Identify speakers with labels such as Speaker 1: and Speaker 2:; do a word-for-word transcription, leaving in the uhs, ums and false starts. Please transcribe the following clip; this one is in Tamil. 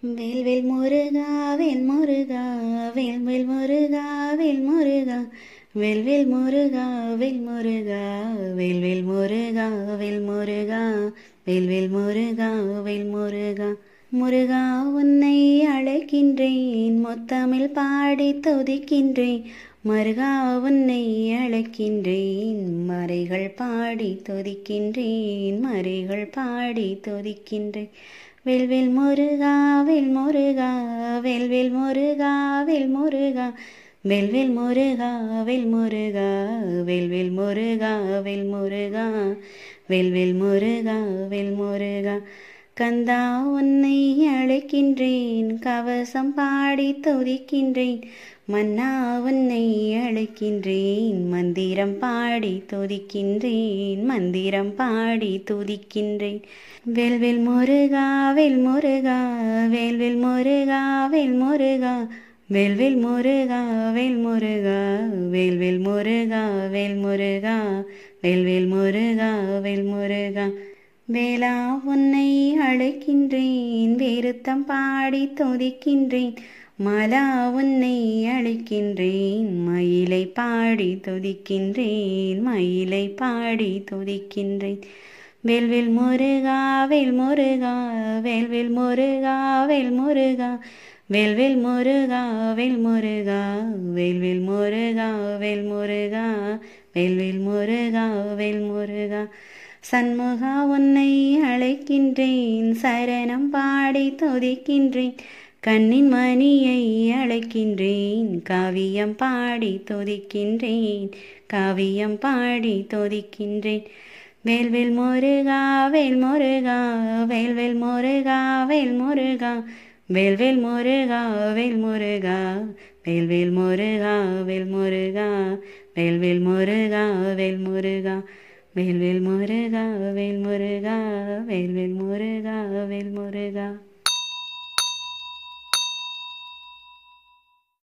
Speaker 1: வேல்வேல் முருகா வேல் முருகா வேல்வேல் முருகா வேல் முருகா வேல்வேல் முருகா வேல் முருகா வேல்வேல் முருகா வேல் முருகா வேல்வேல் முருகா வேல் முருகா முருகா உன்னை அழைக்கின்றேன் முத்தமிழ் பாடி துதிக்கின்றேன் மருகா உன்னை அழைக்கின்றேன் மறைகள் பாடி துதிக்கின்றேன் மறைகள் பாடி துதிக்கின்றேன் வேல்வேல் முருகா வேல் முருகா வேல்வேல் முருகா வேல் முருகா வேல்வேல் முருகா வேல் முருகா வேல்வேல் முருகா வேல் முருகா வேல்வேல் முருகா வேல் முருகா கந்தா உன்னை அழைக்கின்றேன் கவசம் பாடி துதிக்கின்றேன் மன்னா உன்னை அழைக்கின்றேன் மந்திரம் பாடி துதிக்கின்றேன் மந்திரம் பாடி துதிக்கின்றேன் வேல்வேல் முருகா வேல் முருகா வேல்வேல் முருகா வேல் முருகா வேல்வேல் முருகா வேல் முருகா வேல்வேல் முருகா வேல் முருகா வேல்வேல் முருகா வேல் முருகா வேலா உன்னை அழைக்கின்றேன் வேறுத்தம் பாடி துதிக்கின்றேன் மாலா உன்னை அழைக்கின்றேன் மயிலை பாடி துதிக்கின்றேன் மயிலை பாடி துதிக்கின்றேன் வேல்வேல் முருகா வேல் முருகா வேல்வேல் முருகா வேல் முருகா வேல்வேல் முருகா வேல் முருகா வேல்வேல் முருகா வேல் முருகா வேல்வேல் முருகா வேல் முருகா சண்முகா உன்னை அழைக்கின்றேன் சரணம் பாடி துதிக்கின்றேன் கண்ணின் மணியை அழைக்கின்றேன் காவியம் பாடி துதிக்கின்றேன் காவியம் பாடி துதிக்கின்றேன் வேல்வேல் முருகா வேல் முருகா வேல்வேல் முருகா வேல் முருகா வேல்வேல் முருகா வேல் முருகா வேல்வேல் முருகா வேல் முருகா வேல்வேல் முருகா வேல் முருகா வேல்வேல் முருகா வேல் முருகா வேல்வேல் முருகா வேல் முருகா